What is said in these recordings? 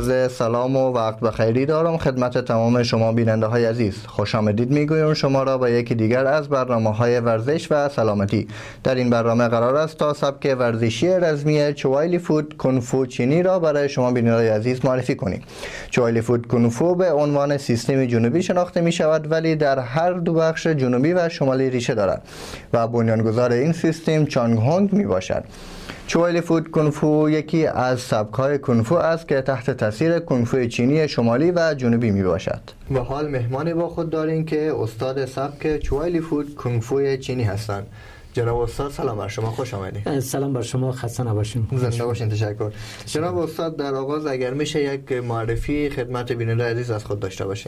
عرض سلام و وقت بخیری دارم خدمت تمام شما بیننده های عزیز. خوش آمدید میگویم شما را به یکی دیگر از برنامه های ورزش و سلامتی. در این برنامه قرار است تا سبک ورزشی رزمی چوایلی فوت کنفو چینی را برای شما بیننده های عزیز معرفی کنیم. چوایلی فوت کنفو به عنوان سیستم جنوبی شناخته می شود، ولی در هر دو بخش جنوبی و شمالی ریشه دارد و بنیانگذار این سیستم چانگ هونگ می باشد. چوایلی فوت کنفو یکی از سبک‌های کنفو است که تحت تاثیر کنفو چینی شمالی و جنوبی می باشد. و حال مهمانی با خود داریم که استاد سبک چوایلی فوت کنفو چینی هستند. جناب استاد سلام بر شما، خوش آمدید. سلام بر شما، خسته نباشید. زنده باشین. تشکر. جناب استاد، در آغاز اگر میشه یک معرفی خدمت بیننده عزیز از خود داشته باشین.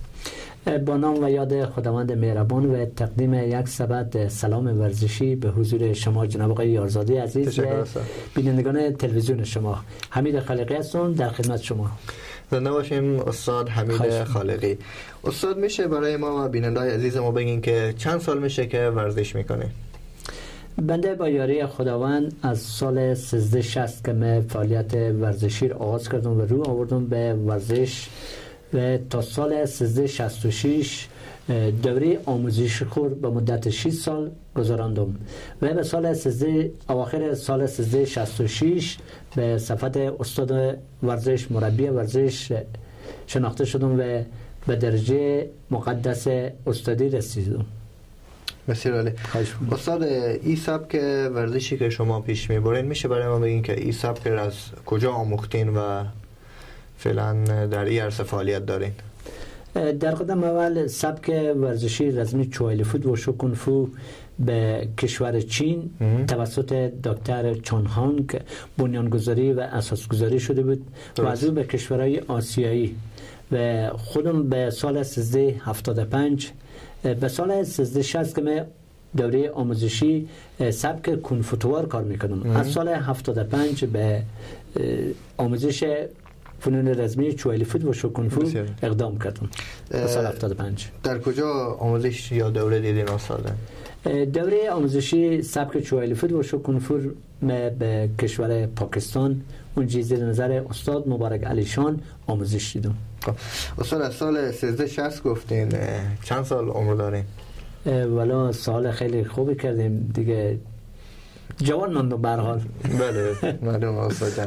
با نام و یاد خداوند مهربان و تقدیم یک سبد سلام ورزشی به حضور شما جناب آقای یارزادی عزیز و بینندگان تلویزیون شما. حمید خالقی هستم در خدمت شما. زنده باشیم استاد حمید خالقی. استاد، میشه برای ما و بینندگان عزیز ما بگین که چند سال میشه که ورزش میکنه؟ بنده با یاری خداوند از سال 1360 که من فعالیت ورزشی را آغاز کردم و رو آوردم به ورزش و تا سال 1366 دوره آموزشی خود به مدت 6 سال گذراندم و به سال اواخر سال 1366 به صفت استاد ورزش، مربی ورزش شناخته شدم و به درجه مقدس استادی رسیدم. بسیار عالی. استاد، این سبک ورزشی که شما پیش میبرین میشه برای ما بگین که این سبک را از کجا آموختین و فعلا در این عرصه فعالیت دارین؟ در قدم اول سبک ورزشی رزمی چوایلی فوت و شو کنفو به کشور چین توسط دکتر چان هانگ بنیانگذاری و اساسگذاری شده بود و از او به کشورهای آسیایی و خودم به سال 1375 به سال 1360 که من دوره آموزشی سبک کنفوتوار کار میکنم. از سال 75 به آموزش فنون رزمی چوایلی فوت و شو کنفو اقدام کردم. سال 75 در کجا آموزش یا دوره دیدین استاد؟ دوره آموزشی سبک چوایلی فوت و شو کنفو به کشور پاکستان اونجا زیر نظر استاد مبارک علی شان آموزش دیدم. استاد، از سال 1360 گفتین، چند سال عمر دارین؟ والا سال خیلی خوبی کردیم دیگه، جوان ماندم به هر حال. بله معلومه استاد.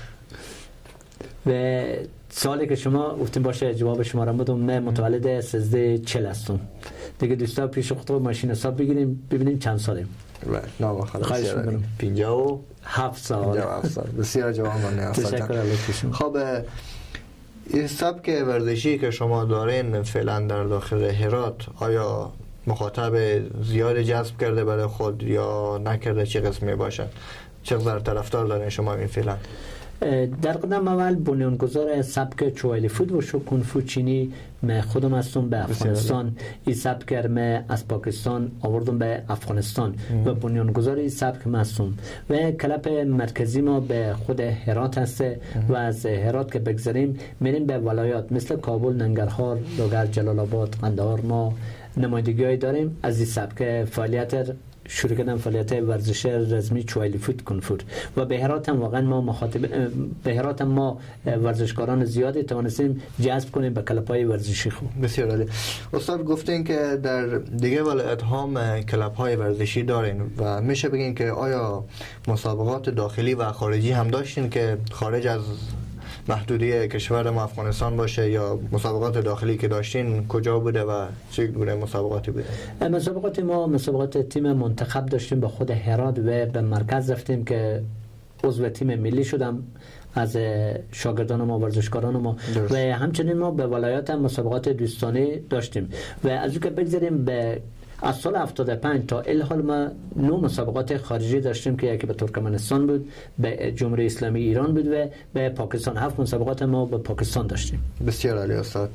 و سالی که شما گفتین باشه جواب شما را بدم، من متولد 1340 هستم دیگه. دوستا پیش خود رو ماشین حساب بگیریم ببینیم چند سالیم. بله نام خواهش می‌کنم. 57 سال. بسیار جوان مانده. تشکر علیکم. خب این سبک ورزشی که شما دارین فعلا در داخل هرات آیا مخاطب زیاد جذب کرده برای خود یا نکرده؟ چه قسمی باشه؟ چه قدر طرفدار دارین شما این فعلا؟ در قدم اول بنیانگذار سبک چوایلی فوت و شو کنفو چینی من خودم هستم به افغانستان. این سبک من از پاکستان آوردم به افغانستان و بنیانگذار این سبک من هستم و کلب مرکزی ما به خود هرات هست و از هرات که بگذاریم میریم به ولایات مثل کابل، ننگرهار، لوگر، جلال آباد، قندهار. ما نمایندگی داریم از این سبک فعالیت شروع کردن فعالیت ورزش رزمی چوایلی فوت کنفو و به هرات هم واقعا ما به هرات هم ما ورزشکاران زیادی توانستیم جذب کنیم به کلب‌های ورزشی خوب. بسیار عالی. استاد گفتین که در دیگه ولایت ها کلب‌های ورزشی دارین و میشه بگین که آیا مسابقات داخلی و خارجی هم داشتین که خارج از محدودی کشور ما افغانستان باشه، یا مسابقات داخلی که داشتین کجا بوده و چه گونه مسابقاتی بوده؟ مسابقات ما مسابقات تیم منتخب داشتیم به خود هرات و به مرکز رفتیم که عضو تیم ملی شدم از شاگردان ما، ورزشکاران ما و همچنین ما به ولایات هم مسابقات دوستانه داشتیم و از اون که بگذاریم به از سال 75 تا الحال ما 9 مسابقات خارجی داشتیم که یکی به ترکمنستان بود، به جمهوری اسلامی ایران بود و به پاکستان. 7 مسابقات ما به پاکستان داشتیم. بسیار عالی استاد.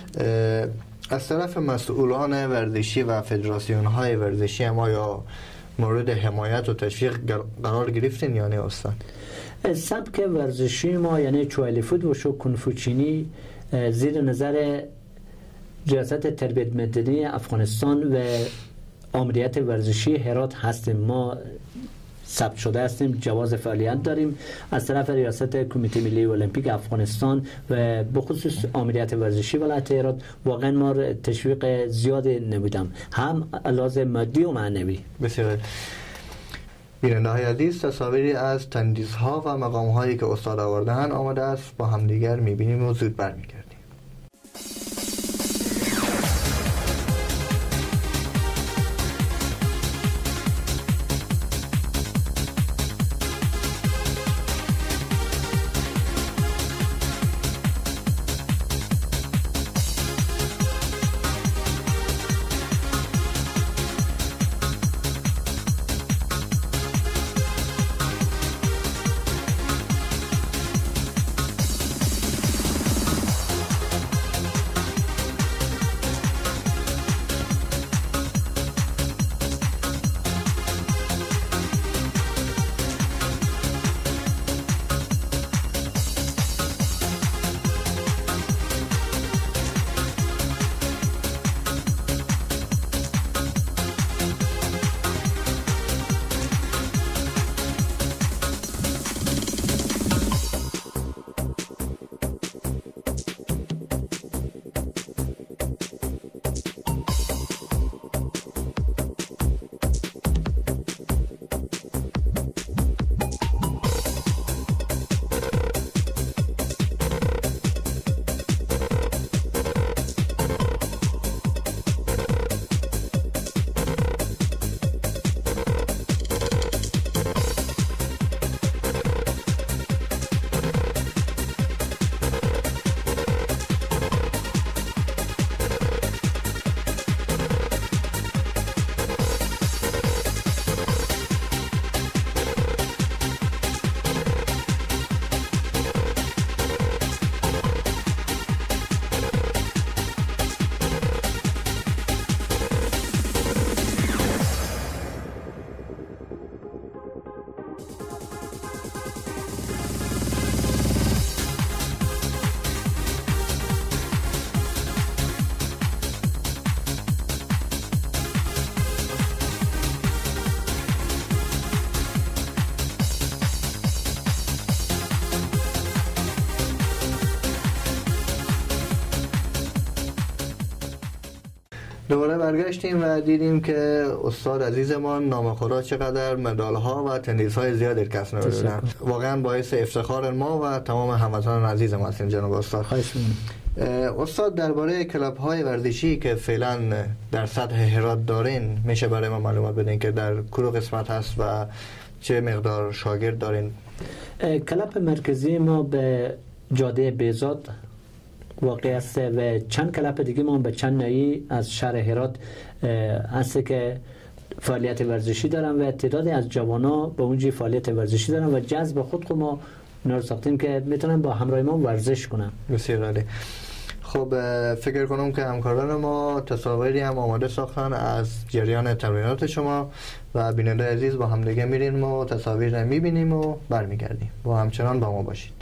از طرف مسئولان ورزشی و فدراسیون های ورزشی ما یا مورد حمایت و تشویق قرار گرفتین یا نه استاد؟ سبک ورزشی ما یعنی چوایلی فوت و شو کنفو چینی زیر نظر ریاست تربیت مدنی افغانستان و آمریت ورزشی هرات هستیم. ما ثبت شده هستیم، جواز فعالیت داریم از طرف ریاست کمیته ملی المپیک افغانستان و به خصوص آمریت ورزشی ولایت هرات. واقعا ما تشویق زیادی نبودم، هم لازم مادی و معنوی. بسیار بیننده های عزیز، تصاویری از تندیس‌ها و مقام‌هایی که استاد آورده‌اند آماده است، با همدیگر می‌بینیم و زود برمیگردیم. دوباره برگشتیم و دیدیم که استاد عزیزمان نامه‌خواه چقدر مدال‌ها و تندیس‌های زیادی کسب نمودند. واقعا باعث افتخار ما و تمام هموطنان عزیزم هستیم جناب استاد. استاد، درباره کلاب‌های ورزشی که فعلا در سطح هرات دارین میشه برای ما معلومات بدین که در کدوم قسمت هست و چه مقدار شاگرد دارین؟ کلاب مرکزی ما به جاده بیزاد واقع است و چند کلاب دیگه ما به چند نایی از شهر هرات هست که فعالیت ورزشی دارن و تعدادی از جوانا به اونجا فعالیت ورزشی دارن و جذب خود ما نور ساختیم که میتونن با همراه ما ورزش کنن. بسیار عالی. خب فکر کنم که همکاران ما تصاویری هم آماده ساختن از جریان تمرینات شما و بیننده عزیز با هم دیگه میریم و تصاویر رو میبینیم و برمیگردیم. با همچنان با ما باشید.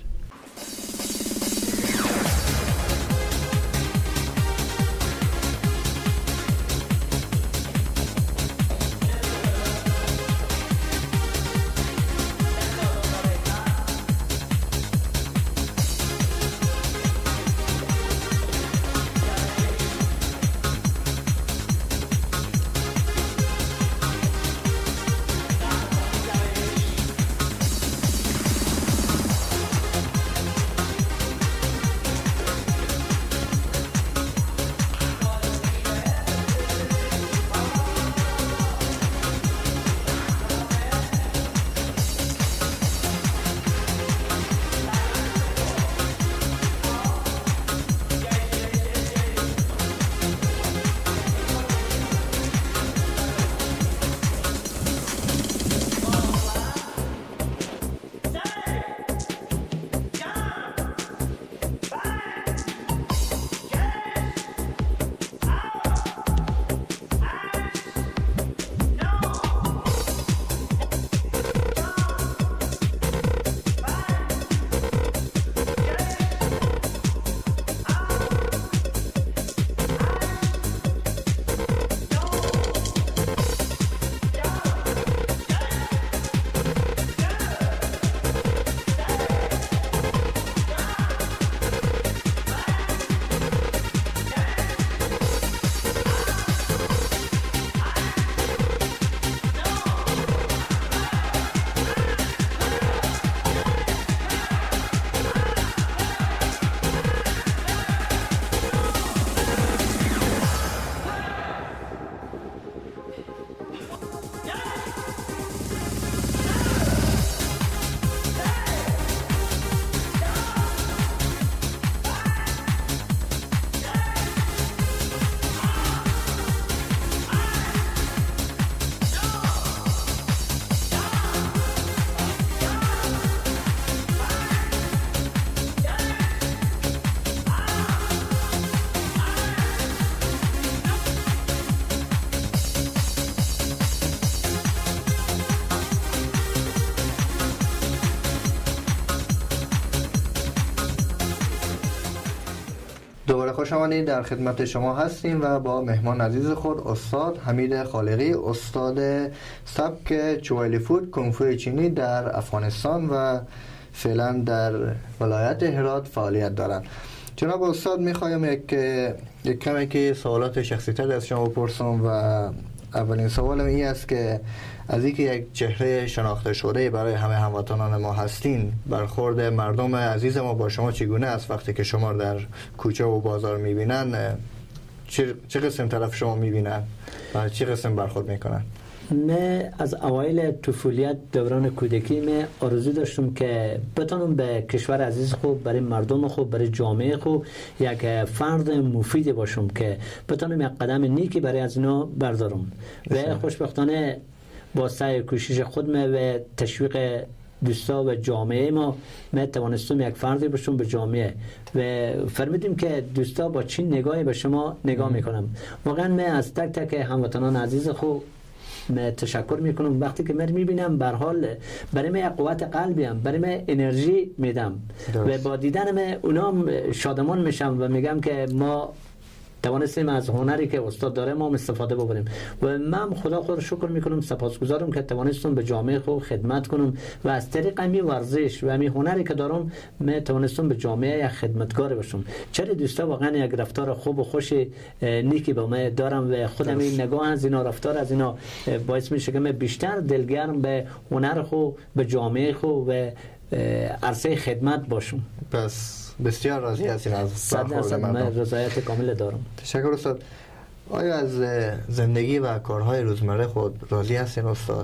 دوباره خوش آمدید، در خدمت شما هستیم و با مهمان عزیز خود استاد حمید خالقی، استاد سبک چوالی فوت کنفو چینی در افغانستان و فعلا در ولایت هرات فعالیت دارند. جناب استاد میخوایم یک کمی که سوالات شخصی تر از شما بپرسم و اولین سوالم این است که از اینکه یک چهره شناخته شده برای همه هموطنان ما هستین، برخورد مردم عزیز ما با شما چگونه است وقتی که شما در کوچه و بازار میبینن؟ چه قسم طرف شما میبینن و چه قسم برخورد میکنن؟ من از اوایل طفولیت دوران کودکی من آرزو داشتم که بتونم به کشور عزیز خوب، برای مردم خوب، برای جامعه خوب یک فرد مفید باشم که بتونم یک قدم نیکی برای از اینا بردارم و خوشبختانه با سعی کوشش خودم و تشویق دوستا و جامعه ما توانستم یک فردی باشم به جامعه و فرمودیم که دوستا با چین نگاهی به شما نگاه میکنم. واقعا من از تک تک هموطنان عزیز خود من تشکر میکنم وقتی که من میبینم به هر حال برای من قوت قلبیم، برای من انرژی میدم و با دیدن من اونا شادمان میشم و میگم که ما توانستیم از هنری که استاد داره ما استفاده بکنیم و من خدا خود شکر میکنم، سپاسگزارم که توانستم به جامعه خود خدمت کنم و از طریق همین ورزش و همین هنری که دارم من توانستم به جامعه یک خدمتگار باشم. چرا دوستا واقعا یک رفتار خوب و خوش نیکی با من دارم و خودم این نگاه از اینا، رفتار از اینا باعث میشه که من بیشتر دلگرم به هنر خود، به جامعه خود و عرصه خدمت باشم. پس بسیار راضی هستیم از برخورد مردم. من رضایت کامل دارم. تشکر استاد. آیا از زندگی و کارهای روزمره خود راضی هستین استاد؟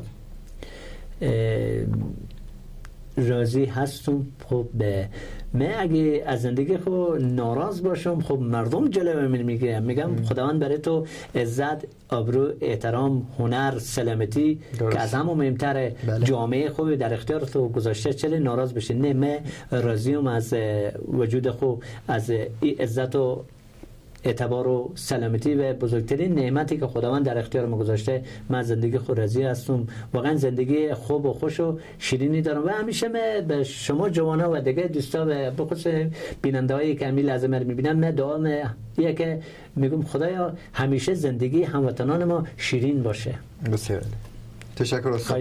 راضی هستم. خب من اگه از زندگی خود ناراض باشم خب مردم جلوه من میگم خداوند برای تو عزت، آبرو، احترام، هنر، سلامتی که از همه مهمتره جامعه خوب در اختیار تو گذاشته، چرا ناراض بشی؟ نه، من راضیم از وجود خود، از این عزت و اعتبار و سلامتی و بزرگترین نعمتی که خداوند در اختیار ما گذاشته. من زندگی خود راضی هستم، واقعا زندگی خوب و خوش و شیرینی دارم و همیشه من به شما جوانا و دیگه دوستا و بخصوص بیننده‌هایی که همین لحظه من میبینن من دعا میه که میگم خدایا همیشه زندگی هموطنان ما شیرین باشه. بسیار تشکر استاد.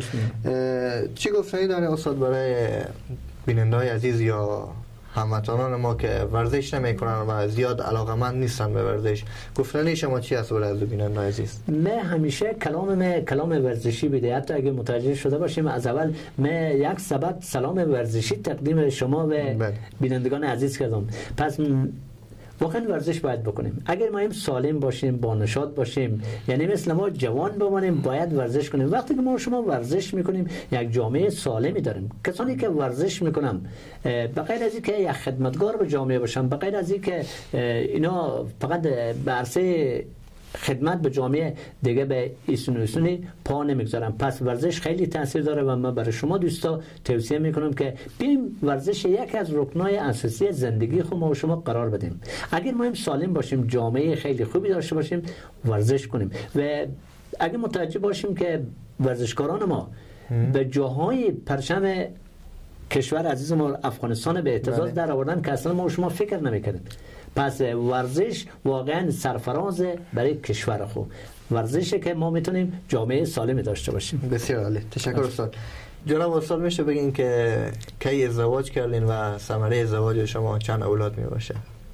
چی گفتنی داره استاد برای بیننده‌های عزیز یا هموطنان ما که ورزش نمیکنن و زیاد علاقه‌مند نیستن به ورزش؟ گفتنی شما چی است برای بیننده عزیز؟ من همیشه کلام ورزشی بوده. حتی اگه متوجه شده باشیم از اول من یک سبد سلام ورزشی تقدیم شما و بینندگان عزیز کردم. پس واقعا ورزش باید بکنیم. اگر ما سالم باشیم، با نشاط باشیم، یعنی مثل ما جوان بمانیم، باید ورزش کنیم. وقتی که ما شما ورزش میکنیم یک جامعه سالمی داریم. کسانی که ورزش میکنن بغیر از اینکه یک خدمتگار به جامعه باشن، بغیر از اینکه اینا فقط به عرصه خدمت به جامعه دیگه به ایسونی پا نمیگذارم. پس ورزش خیلی تاثیر داره و من برای شما دوستا توصیه میکنم که بیایم ورزش یکی از رکنای اساسی زندگی خود ما و شما قرار بدیم. اگر ما سالم باشیم، جامعه خیلی خوبی داشته باشیم، ورزش کنیم و اگر متوجه باشیم که ورزشکاران ما به جاهای پرچم کشور عزیز ما افغانستان به اعتزاز در آوردن که اصلا ما و شما فکر نمیکردیم. پس ورزش واقعا سرفراز برای کشور خود، ورزشی که ما میتونیم جامعه سالمی داشته باشیم. بسیار عالی، تشکر استاد. جناب استاد میشه بگین که کی ازدواج کردین و ثمره ازدواج شما چند اولاد میباشه؟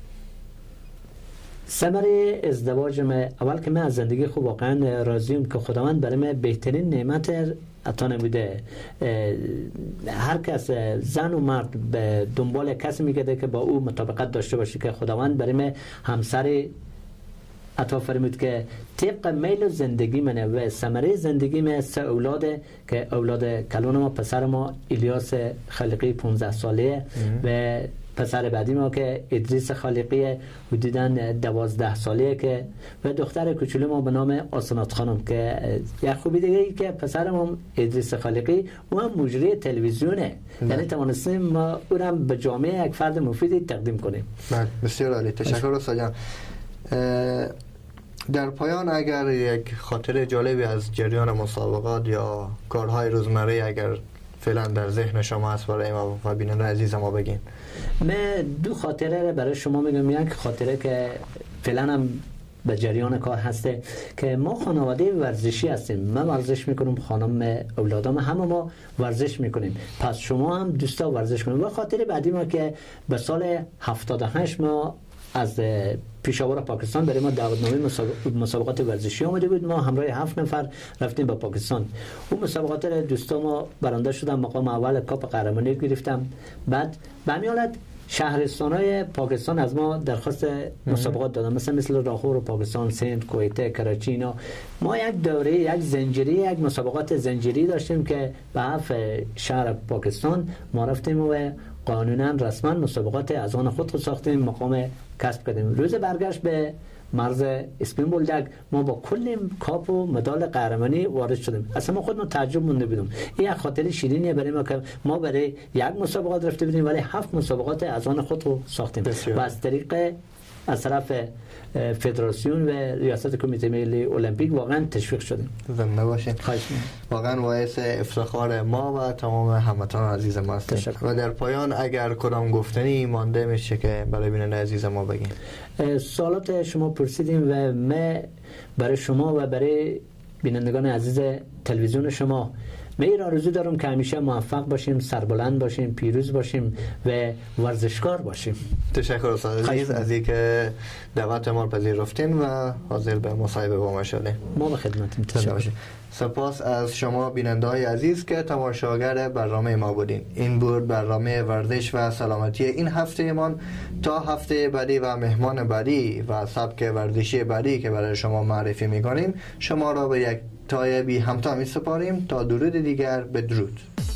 ثمره ازدواج من اول که من از زندگی خود واقعا راضیم که خداوند برای من بهترین نعمت عطا نموده. هر کس زن و مرد به دنبال کسی میگرده که با او مطابقت داشته باشه که خداوند برای من همسر عطا فرمود که طبق میل زندگی منه و ثمره زندگی من 3 اولاده که اولاد کلان ما، پسر ما الیاس خالقی 15 ساله و پسر بعدی ما که ادریس خالقی حدوداً 12 ساله که و دختر کوچولو ما به نام آسنات خانم که یک خوبی دیگه ای که پسر ما ادریس خالقی او هم مجری تلویزیونه، یعنی توانستیم ما اونم به جامعه یک فرد مفیدی تقدیم کنیم. بسیار عالی، تشکر استاد جان. در پایان اگر یک خاطره جالبی از جریان مسابقات یا کارهای روزمره اگر فعلا در ذهن شما هست برای ما و بیننده عزیز ما بگین؟ من دو خاطره برای شما میگم. یک خاطره که فعلا هم به جریان کار هسته که ما خانواده ورزشی هستیم. من ورزش میکنم، خانم، اولادام، همه ما ورزش میکنیم. پس شما هم دوستا ورزش کنیم. و خاطره بعدی ما که به سال 78 ما از پیشاور پاکستان برای ما دعوتنامه مسابقات ورزشی آمده بود. ما همراه 7 نفر رفتیم به پاکستان. اون مسابقات دوستا ما برنده شدن، مقام اول کاپ قهرمانی گرفتم. بعد به همین حالت شهرستان‌های پاکستان از ما درخواست مسابقات دادن، مثل لاهور و پاکستان، سند، کویت، کراچی. اینا ما یک دوره، یک زنجیری، یک مسابقات زنجیری داشتیم که به 7 شهر پاکستان ما رفتیم و قانونا رسما مسابقات از آن خود ساختیم، مقام کسب کردیم. روز برگشت به مرز اسپین بولدک ما با کل کاپ و مدال قهرمانی وارد شدیم. اصلا ما خودمون تعجب مونده بودیم. این یک خاطره شیرینیه برای ما که ما برای یک مسابقات رفته بودیم ولی 7 مسابقات از آن خود رو ساختیم. و از طریق از طرف فدراسیون و ریاست کمیته ملی المپیک واقعا تشویق شدیم. زنده باشین. واقعا باعث افتخار ما و تمام هموطنان عزیز ما هستید. و در پایان اگر کدام گفتنی مانده میشه که برای بیننده عزیز ما بگین؟ سوالات شما پرسیدیم و ما برای شما و برای بینندگان عزیز تلویزیون شما من آرزو دارم که همیشه موفق باشیم، سربلند باشیم، پیروز باشیم و ورزشکار باشیم. تشکر استاد عزیز از اینکه دعوت ما رو پذیرفتین و حاضر به مصاحبه با ما شدین. ما به خدمتتون. تشکر. سپاس از شما بیننده های عزیز که تماشاگر برنامه ما بودین. این بود برنامه ورزش و سلامتی این هفته من. تا هفته بعدی و مهمان بعدی و سبک ورزشی بعدی که برای شما معرفی میکنیم شما را به یک تایبی همتا می سپاریم. تا درود دیگر، بدرود.